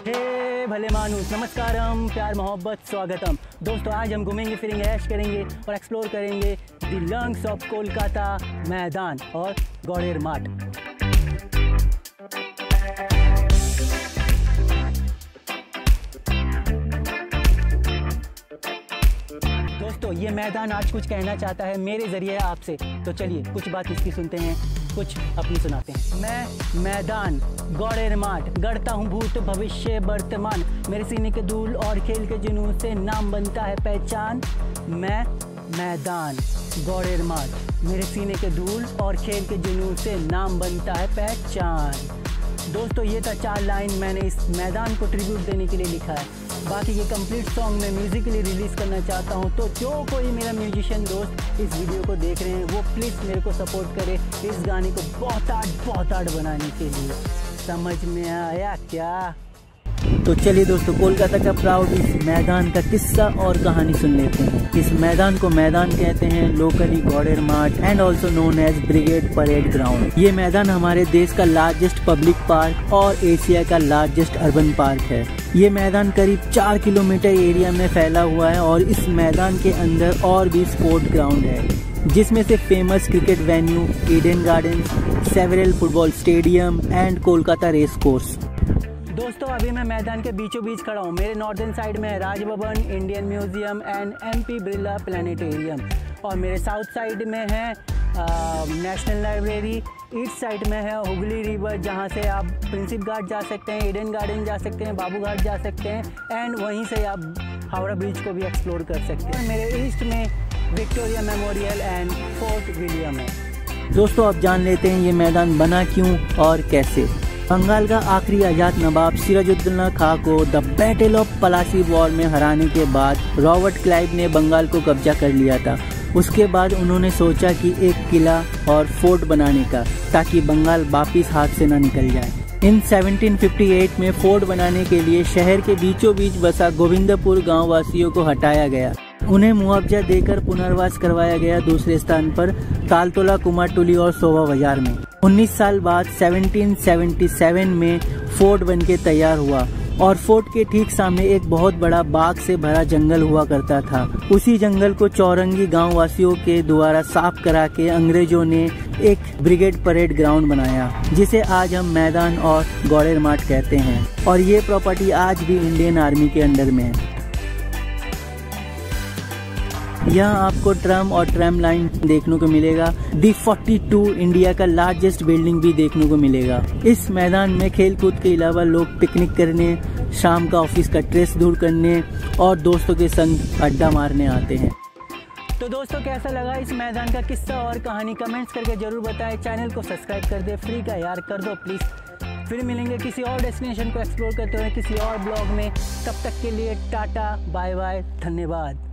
हे भले मानुस, नमस्कारम, प्यार मोहब्बत स्वागतम। दोस्तों आज हम घूमेंगे फिरेंगे, ऐश करेंगे और एक्सप्लोर करेंगे द लंग्स ऑफ कोलकाता मैदान और गौड़ेर माठ। दोस्तों ये मैदान आज कुछ कहना चाहता है मेरे ज़रिए आपसे, तो चलिए कुछ बात इसकी सुनते हैं, कुछ अपनी सुनाते हैं। मैं मैदान गौड़ेर माठ, गढ़ता हूँ भूत भविष्य वर्तमान, मेरे सीने के धूल और खेल के जुनून से नाम बनता है पहचान। मैं मैदान गौड़ेर माठ, मेरे सीने के धूल और खेल के जुनून से नाम बनता है पहचान। दोस्तों ये था 4 लाइन मैंने इस मैदान को ट्रिब्यूट देने के लिए लिखा है। बाकी ये कंप्लीट सॉन्ग मैं म्यूज़िकली रिलीज़ करना चाहता हूँ, तो जो कोई मेरा म्यूजिशियन दोस्त इस वीडियो को देख रहे हैं वो प्लीज़ मेरे को सपोर्ट करे इस गाने को बहुत आर्ट बनाने के लिए। समझ में आया क्या? तो चलिए दोस्तों कोलकाता का प्राउड इस मैदान का किस्सा और कहानी सुन लेते हैं। इस मैदान को मैदान कहते हैं locally Gorer Math and also known as Brigade Parade Ground. ये मैदान हमारे देश का लार्जेस्ट पब्लिक पार्क और एशिया का लार्जेस्ट अर्बन पार्क है। ये मैदान करीब 4 किलोमीटर एरिया में फैला हुआ है और इस मैदान के अंदर और भी स्पोर्ट ग्राउंड है, जिसमें से famous cricket venue, Eden Gardens, several football stadium and Kolkata race course. दोस्तों अभी मैं मैदान के बीचों बीच खड़ा हूँ। मेरे नॉर्दर्न साइड में है Raj Bhavan, Indian museum and MP Birla planetarium, और मेरे साउथ साइड में है नेशनल लाइब्रेरी। ईस्ट साइड में है हुगली रिवर, जहाँ से आप प्रिंसिप घाट जा सकते हैं, ईडन गार्डन जा सकते हैं, बाबू घाट जा सकते हैं एंड वहीं से आप हावड़ा बीच को भी एक्सप्लोर कर सकते हैं। मेरे ईस्ट में Victoria Memorial and Fort William है। दोस्तों अब जान लेते हैं ये मैदान बना क्यों और कैसे। बंगाल का आखिरी आज़ाद नवाब सिराजुद्दौला खां को the battle of Plassey war में हराने के बाद रॉबर्ट क्लाइव ने बंगाल को कब्जा कर लिया था। उसके बाद उन्होंने सोचा कि एक किला और फोर्ट बनाने का, ताकि बंगाल वापिस हाथ से न निकल जाए। इन 1758 में फोर्ट बनाने के लिए शहर के बीचों बीच बसा गोविंदपुर गांव वासियों को हटाया गया। उन्हें मुआवजा देकर पुनर्वास करवाया गया दूसरे स्थान पर तालतोला, कुमारटुली और शोभा बाजार में। 19 साल बाद 1777 में फोर्ट बनके तैयार हुआ और फोर्ट के ठीक सामने एक बहुत बड़ा बाग से भरा जंगल हुआ करता था। उसी जंगल को चौरंगी गांव वासियों के द्वारा साफ करा के अंग्रेजों ने एक ब्रिगेड परेड ग्राउंड बनाया, जिसे आज हम मैदान और गौड़ेर माठ कहते हैं, और ये प्रॉपर्टी आज भी इंडियन आर्मी के अंडर में है। यहाँ आपको ट्रम और ट्रैम लाइन देखने को मिलेगा। D42 इंडिया का लार्जेस्ट बिल्डिंग भी देखने को मिलेगा। इस मैदान में खेल कूद के अलावा लोग पिकनिक करने, शाम का ऑफिस का स्ट्रेस दूर करने और दोस्तों के संग अड्डा मारने आते हैं। तो दोस्तों कैसा लगा इस मैदान का किस्सा और कहानी, कमेंट्स करके जरूर बताएं। चैनल को सब्सक्राइब कर दे, फ्री का यार कर दो प्लीज़। फिर मिलेंगे किसी और डेस्टिनेशन को एक्सप्लोर करते हुए किसी और ब्लॉग में। तब तक के लिए टाटा बाय बाय, धन्यवाद।